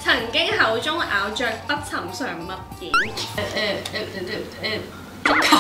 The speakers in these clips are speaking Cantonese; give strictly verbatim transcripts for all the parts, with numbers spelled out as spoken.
曾經口中咬着不尋常物件。 誒誒誒誒誒足球。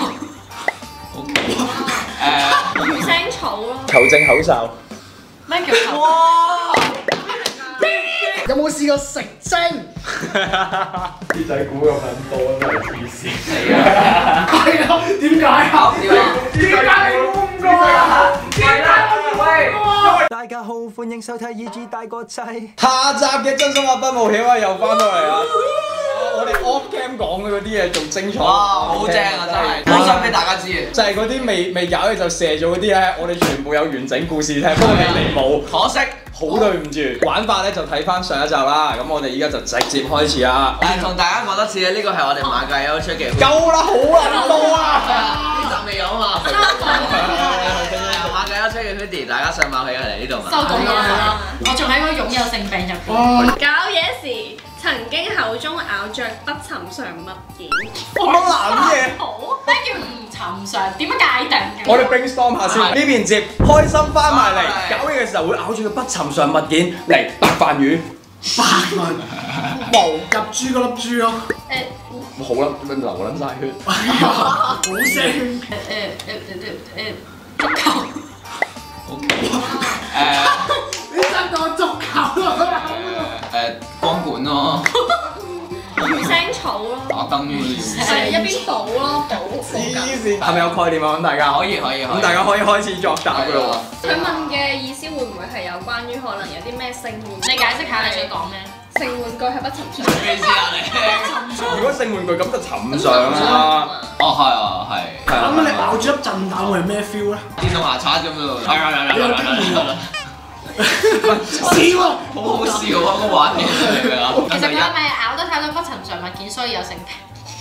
誒魚腥草咯。 球證口哨。 咩叫球？ 哇！有冇試過食精？ 啲仔估咁撚多真係黐線。 係啊，點解啊？點解你估唔過啊？點解我估唔過？ 大家好，歡迎收睇《二 G 大個仔》。 下集嘅真心話不冒險啊，又翻到嚟啦！我哋 off cam 講嘅嗰啲嘢仲精彩。 哇，好正啊！真係，開心俾大家知嘅。 就係嗰啲未未搞嘅就射咗嗰啲咧，我哋全部有完整故事聽，不過你哋冇， 可惜。 好對唔住。玩法咧就睇翻上一集啦，咁我哋依家就直接開始啦。 誒，同大家講多次咧，呢個係我哋馬介休出嘅。 夠啦，好撚多啊！ 呢集未有啊嘛。馬介休出嘅 hoodie，大家上馬去嚟呢度嘛。 收工啦！我仲喺個擁有性病入邊。 搞嘢時曾經口中咬着不尋常物件。 乜撚嘢？ 好，咩叫唔尋常？點樣界定嘅？ 我哋 brainstorm 下先。呢邊接開心翻埋嚟，搞嘢嘅時候會咬住個不尋常物件嚟白飯魚。 白飯毛夾豬嗰粒豬咯。 誒， 好啦，流撚晒血。 好聲。 誒誒誒誒誒足球。 誒， 你真當足球咯？ 誒光管咯， 魚腥草咯。 打燈呢係一邊補咯，補補緊。 黐線，係咪有概念啊？咁大家可以可以可以。 咁大家可以開始作答㗎咯喎。 佢問嘅意思會唔會係有關於可能有啲咩性玩具？ 你解釋下你想講咩？ 性玩具係不尋常。 咩意思啊你？ 如果性玩具咁就尋常啦。 哦係啊係。 咁你咬住粒震蛋會係咩 feel 咧？ 電動牙刷咁咯。係係係係係。 笑喎， 好好笑啊！個畫面嚟㗎。 其實佢係咪咬得太多不尋常物件，所以有性病？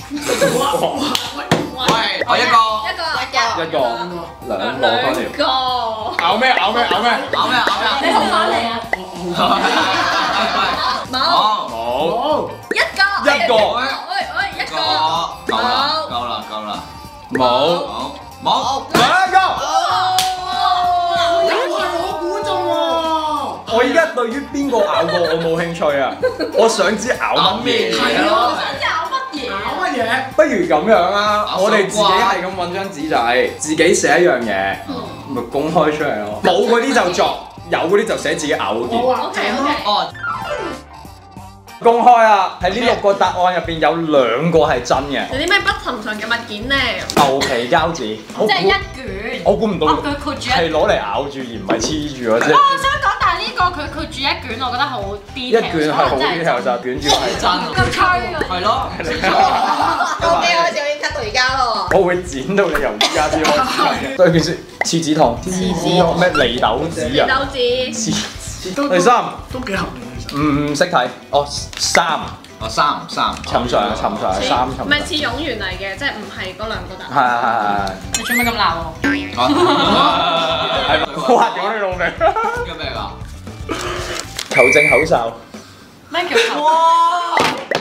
喂，我一個。 一個一個、兩個多條。 個。 咬咩？咬咩？咬咩？ 咬咩咬咩？ 你好翻嚟啊！ 冇。 冇。 一個。 一個。 喂喂，一個。 夠啦夠啦夠啦。 冇。 冇冇。 兩個。 又係我估中喎！ 我依家對於邊個咬過我冇興趣啊！我想知咬乜嘢。 係咯。 想知咬乜嘢？ 搞乜嘢？ 不如咁樣啊！我哋自己係咁揾張紙仔，自己寫一樣嘢，咪公開出嚟咯。冇嗰啲就作，有嗰啲就寫自己咬嗰件。 好啊， OK OK。 哦。 公開啊！喺呢六個答案入邊有兩個係真嘅。 有啲咩不尋常嘅物件咧？ 牛皮膠紙。 即係一卷。 我估唔到哦，佢括住一。 係攞嚟咬住而唔係黐住嗰隻。 我想講，但係呢個佢括住一卷，我覺得好 detail。 一卷係好 detail 就卷住係真。 咁吹啊！ 係咯。 O K，我開始已經 cut 到而家咯喎。 我會剪到你由而家先開始。對件事，廁紙筒。廁紙咩？離豆紙啊？ 豆紙。 黐。第三。 都幾合理。 唔識睇，哦三， 哦三三， 尋常尋常係三尋常。 唔係似冗員嚟嘅，即係唔係嗰兩個答案。 係係係係。 你做咩咁鬧我？ 係哇！屌你老味。 叫咩㗎？ 球證口哨。 咩叫球？ 哇！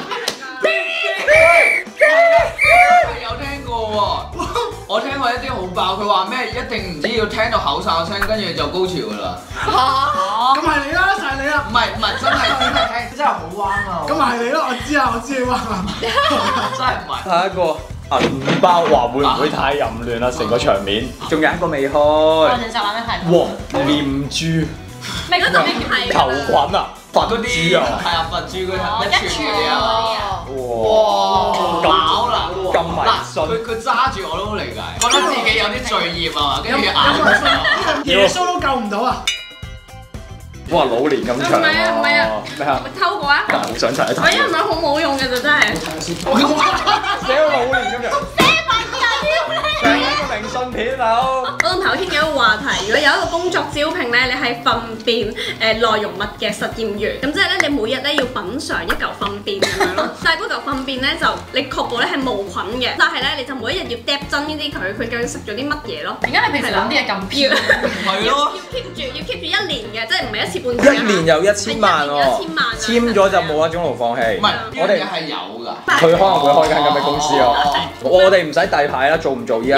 有聽過喎，我聽過一啲好爆，佢話咩一定唔知要聽到口哨聲，跟住就高潮㗎啦。 咁係你啦，就係你啦。 唔係唔係，真係真係聽，真係好彎啊！ 咁係你咯，我知啊，我知你彎啊。 真係唔係。 下一個銀包話會唔會太淫亂啦？成個場面，仲有一個未開。 我哋就玩咩題目？ 哇！念珠。 咩嗰度咩叫球棍啊！佛珠啊！ 係啊，佛珠嗰啲一串嗰啲啊！ 哇！ 飽啦！ 咁迷信。 佢佢揸住我都好理解，覺得自己有啲罪孽啊，跟住咬佢。 耶穌都救唔到啊！ 哇！老年咁長。 唔係啊唔係啊。 咩啊？ 咪偷過啊？ 好想睇一睇。 我因為唔係好冇用嘅就真係。 寫個老年咁樣。上一個明信片佬。 我同朋友傾緊一個話題，如果有一個工作招聘咧，你係糞便誒內容物嘅實驗員，咁即係咧你每日咧要品嚐一嚿糞便咁樣咯。但係嗰嚿糞便咧就你確保咧係無菌嘅，但係咧你就每一日要嗒真呢啲佢，佢究竟食咗啲乜嘢咯？ 點解你平時諗啲嘢咁偏？ 係咯。 要 keep 住要 keep 住一年嘅，即係唔係一次半次。 一年有一千萬喎， 一千萬啊！ 簽咗就冇一種路放棄。 唔係， 我哋係有㗎。 佢可能會開間咁嘅公司咯。我哋唔使遞牌啦，做唔做呢一個？ 因為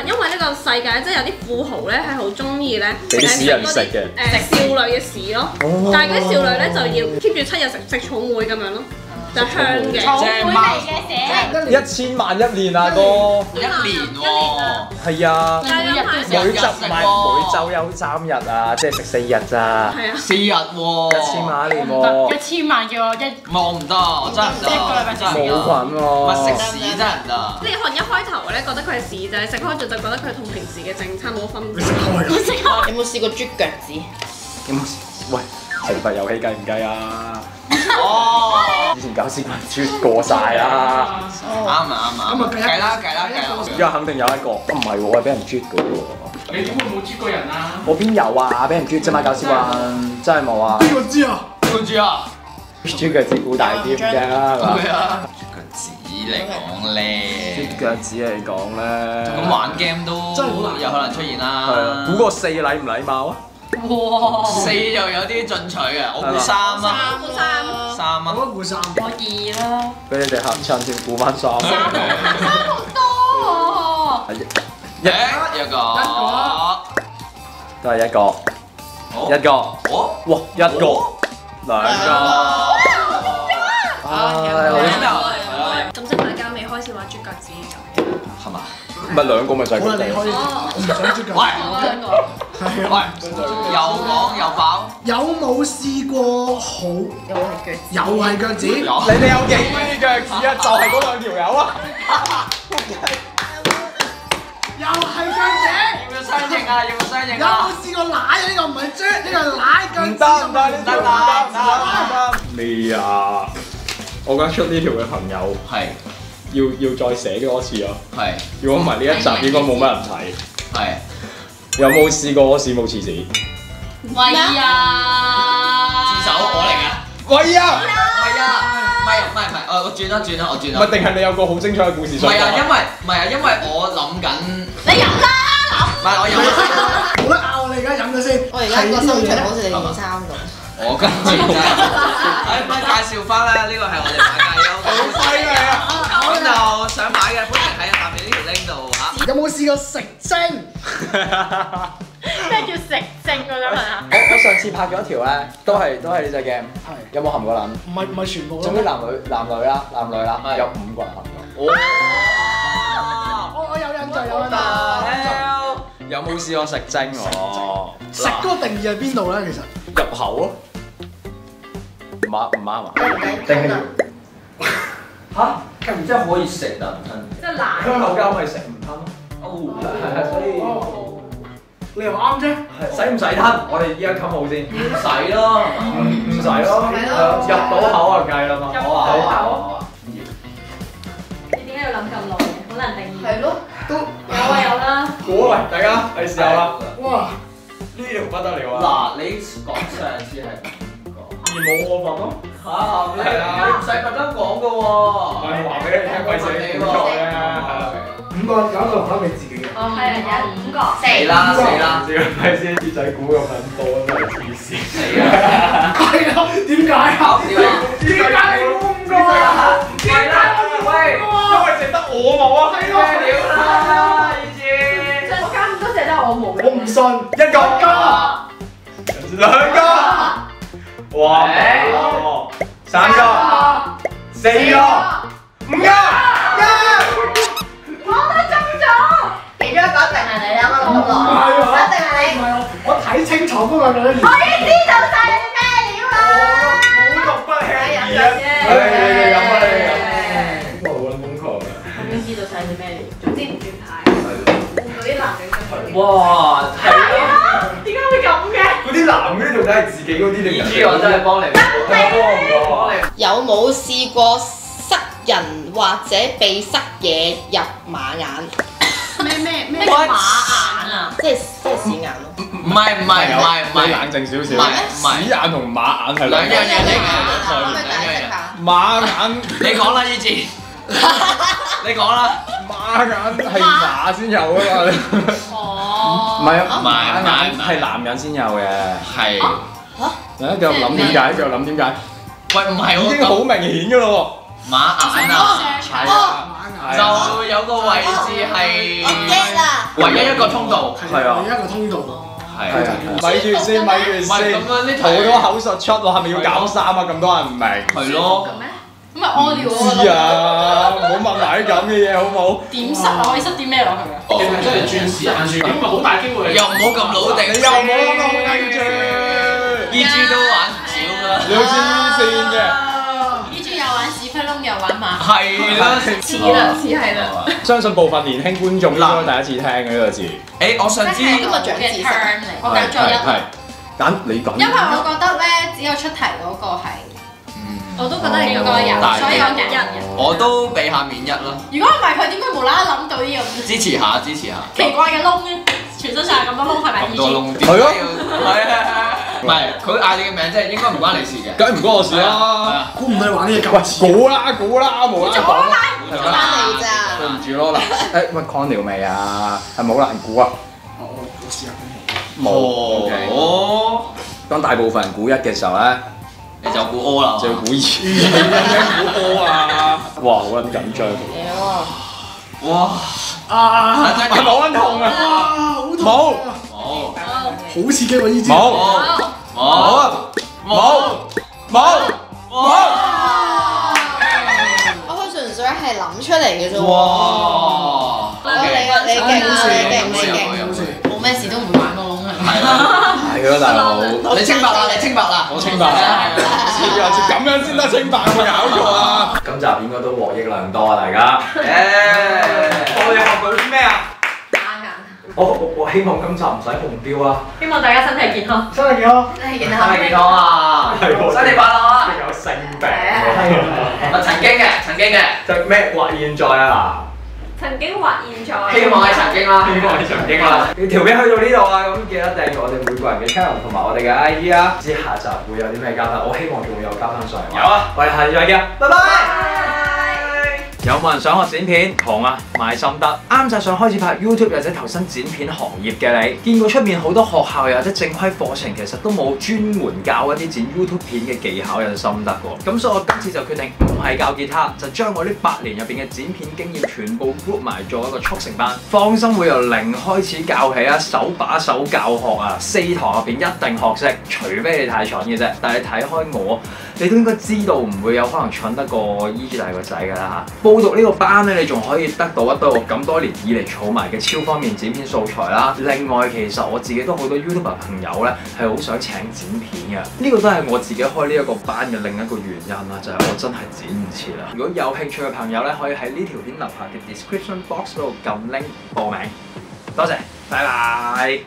因為呢個世界即係有啲富豪咧係好中意咧俾啲屎人食嘅誒少女嘅屎咯，但係嗰啲少女咧就要 keep 住七日食食草莓咁樣咯，就香嘅。 草莓嚟嘅寫， 一千萬一年啊哥， 一年喎， 係啊， 每日都每食。 週唔係每週有三日啊，即係食四日咋， 係啊， 四日喎， 一千萬一年喎， 一千萬叫我一我唔得，我真係唔得， 一個禮拜食真係冇唔得。 菌唔係喎， 食屎真係唔得。 你可能一開頭咧覺得佢係屎仔，食開咗就覺得佢同平時嘅正餐冇分別。 你食開㗎？ 有冇試過啜腳趾？ 有冇喂懲罰遊戲計唔計啊？ 哦， 以前搞屎棍啜過晒啦， 啱啊啱啊， 咁啊計一計啦計啦計啦。 而家肯定有一個，唔係喎，我係俾人啜嘅喎。 你點會冇啜過人啊？ 我邊有啊？俾人啜啫嘛，搞屎棍真係冇啊！ 邊個知啊？ 跟住啊， 啜腳趾估大啲嘅係嘛？ 係啊，腳趾嚟講咧， 啜腳趾嚟講咧， 咁玩 game 都有可能出現係啊， 啦。 估個四禮唔禮貌啊？ 哇！ 四又有啲進取嘅，我估三啊， 估三， 三啊。 我都估三。 我二啦， 俾你哋嚇親先，估翻三。 三好多喎。 一一個， 都係一個， 好一個， 哦， 哇，一個，兩個。唉，好邊度？係咯， 咁即係大家未開始玩啜腳趾咁。 係嘛？ 咪兩個咪就係佢哋。 好啦，你開始，我唔想啜腳。 喂我兩個。 係喂啊。， 又講又爆， 有冇試過好？ 又係腳趾。 又係腳趾。 有你哋有幾邊腳趾啊？就係嗰兩條友啊！ 又係腳趾。 要唔要相應啊？要唔要相應有啊冇？試過舐啊？呢個唔係啜，呢個係舐腳趾。 唔得唔得，呢條唔得唔得唔唔得。咩啊？我覺得出呢條嘅朋友係要要再寫多次咯。 係如果唔係呢一集應該冇乜人睇。 係。 有冇試過屎冇廁紙？ 喂呀！ 自首我嚟㗎。 喂啊！ 唔係啊，唔係唔係唔係，我我轉啦轉啦，我轉啦。 唔係定係你有個好精彩嘅故事想講？ 唔係啊，因為唔係啊，因為我諗緊， 你飲啦， 唔係我有。 冇得拗，你而家飲咗先。 我而家個心情好似你件衫咁。 我跟住真係，誒，咁介紹翻啦，呢個係我哋買家優， 好犀利啊！ 咁就想買嘅歡迎喺下面呢條 link 度嚇。 有冇試過食精？ 咩叫食精我想問下？ 我我上次拍咗一條咧，都係都係呢隻 game，有冇含過撚？ 唔係唔係全部咯。 總之男女男女啦，男女啦， 係有五個人含咗。 我我有印象有印象。 有冇試過食精我？ 食嗰個定義係邊度咧？其實入口咯，唔啱唔啱啊？定係嚇？咁即係可以食但唔吞？ 即係奶。 香口膠咪食唔吞咯？哦，係係，所以你又啱啫。 係使唔使吞？我哋依家冚好先。 唔使咯， 唔唔使咯，入到口就計啦嘛。 入好啊到口好啊。 你點解要諗咁耐嘅？好難定義。 係咯。 都有啊有啦。 估啊喂，大家係時候啦。 哇！ 呢條不得了啊！ 嗱，你講上次係五個， 而冇我份咯。 嚇，你係啊你唔使特登講嘅喎。 我係話俾你聽，費事你估錯啫。係啦。 五個有一個唔啱你自己嘅。 哦，係啊，有五個。 死啦死啦！ 唔知係咪先啲仔估咁撚多真係黐線。 死啦！ 係啊，點解啊？ 點啊？ 點解你估五個啊？點解我估喂， 因為淨得我冇啊。 係咯， 屌啦，以前。 我加咁多隻都係我冇我唔信。 一個兩個，哇！三個，四個，五個， 我都中咗。 其中一個一定係你啦，我諗唔咁係喎， 耐，一定係你。 唔係我，我睇清楚嗰個女。 我已經知道晒你咩料啦。 苦毒不吃兒啊！你哋你哋飲啊你哋飲，我好撚瘋狂啊！ 我已經知道晒你咩料。 總之唔轉牌，嗰啲男人就哇，係咯。 點解會咁嘅？ 嗰啲男嗰啲到底係自己嗰啲定呢啲我真係幫你，幫你。 有冇試過塞人或者被塞嘢入馬眼？ 咩咩咩咩叫馬眼啊？ 即係即係屎眼咯。 唔係唔係唔係唔係， 你冷靜少少。 唔係唔係屎眼同馬眼係兩兩樣嘢嚟嘅。 可唔可以解釋下？ 馬眼， 你講啦，依志，你講啦。 馬眼係馬先有啊嘛。 哦。 唔係啊， 唔係馬唔係眼係男人先有嘅。 係。 誒，繼續諗點解？繼續諗點解？ 喂，唔係已經喎， 好明顯㗎咯馬眼啊， 喎。係啊， 就有個位置係我 get 啦， 唯一一個通道， 係啊唯一一個通道。 係係啊，咪住先，咪住唔係先， 咁樣呢題好多口述出喎，係咪要減三啊？咁多人唔明。 係咯。 咁咪屙尿喎。 知啊，唔好問埋啲咁嘅嘢好唔好？ 點塞啊？可以塞啲咩落去啊？ 其實真係轉時間轉，咁咪好大機會。 又唔好咁老定， 又唔好咁老定住。 E G 都玩唔少㗎。 你好黐線嘅。 呢豬又玩屎窟窿，又玩馬。 係啦， 似啦，似係啦。 相信部分年輕觀眾應該第一次聽嘅呢個字。 誒，我想知呢個長嘅知識。 term 嚟，我揀咗一。 係揀你講。 因為我覺得咧，只有出題嗰個係， 我都覺得係應該有， 大所以我揀一。 我都俾下面一啦， 如果唔係佢點會無啦啦諗到呢咁支持下，支持下。 奇怪嘅窿咧？全身上下咁多窿係咪？ 咁多窿點係咯係啊，唔係佢嗌你嘅名，即係應該唔關你事嘅。 梗係唔關我事啦。 估唔到你玩呢嘢喂， 咁估啦估啦，無啦啦講啦。 翻嚟咋？ 對唔住咯嗱，誒喂 Conny 未啊？係咪好難估啊？ 我我我試下冇。OK。 哦， 當大部分人估一嘅時候咧， 你就估 O 啦， 就要估二，你估 O 啊！哇，好撚緊張。 哇！ 啊！ 等陣係冇撚痛啊！ 啊！好痛！ 冇冇好刺激喎呢招！ 冇冇冇冇冇！ 我佢純粹係諗出嚟嘅啫喎。 哇！ 你你勁啊！你勁你勁！ 好似冇咩事都唔會玩個窿係咪？ 係咯，大佬。 你清白啦，你清白啦， 我清白啦，知啊，咁樣先得清白，有冇搞錯啊？今集應該都獲益良多啊，大家。我哋學到啲咩啊？ 打眼。 我我我希望今集唔使紅標啊！ 希望大家身體健康。 真係幾好！ 身體健身體健康啊！ 係喎新年快樂啊！ 有性病啊，曾經嘅，曾經嘅， 就咩或現在啊曾經或現在。 希望係曾經啦， 希望係曾經啦。條片去到呢度啦，咁記得訂閱我哋每個人嘅 channel 同埋我哋嘅 I G 啊。知下集會有啲咩嘉賓？我希望仲會有嘉賓上嚟。 有啊， 我哋下次再見，拜拜。有冇人想學剪片？窮啊，買心得。啱晒想開始拍 YouTube 或者投身剪片行業嘅你，見過出面好多學校又或者正規課程，其實都冇專門教一啲剪 YouTube 片嘅技巧有心得喎。咁所以我今次就決定唔係教吉他，就將我呢八年入邊嘅剪片經驗全部 group 埋做一個速成班。放心會由零開始教起啊，手把手教學啊，四堂入邊一定學識，除非你太蠢嘅啫。但係睇開我，你都應該知道唔會有可能蠢得過 E G 大個仔㗎啦嚇。報讀呢個班咧，你仲可以得到一堆我咁多年以嚟儲埋嘅超方便剪片素材啦。另外，其實我自己都好多 YouTuber 朋友咧係好想請剪片嘅，呢個都係我自己開呢一個班嘅另一個原因啦，就係我真係剪唔切啦。如果有興趣嘅朋友咧，可以喺呢條片樓下嘅 description box 嗰度撳 link 報名。多謝，拜拜。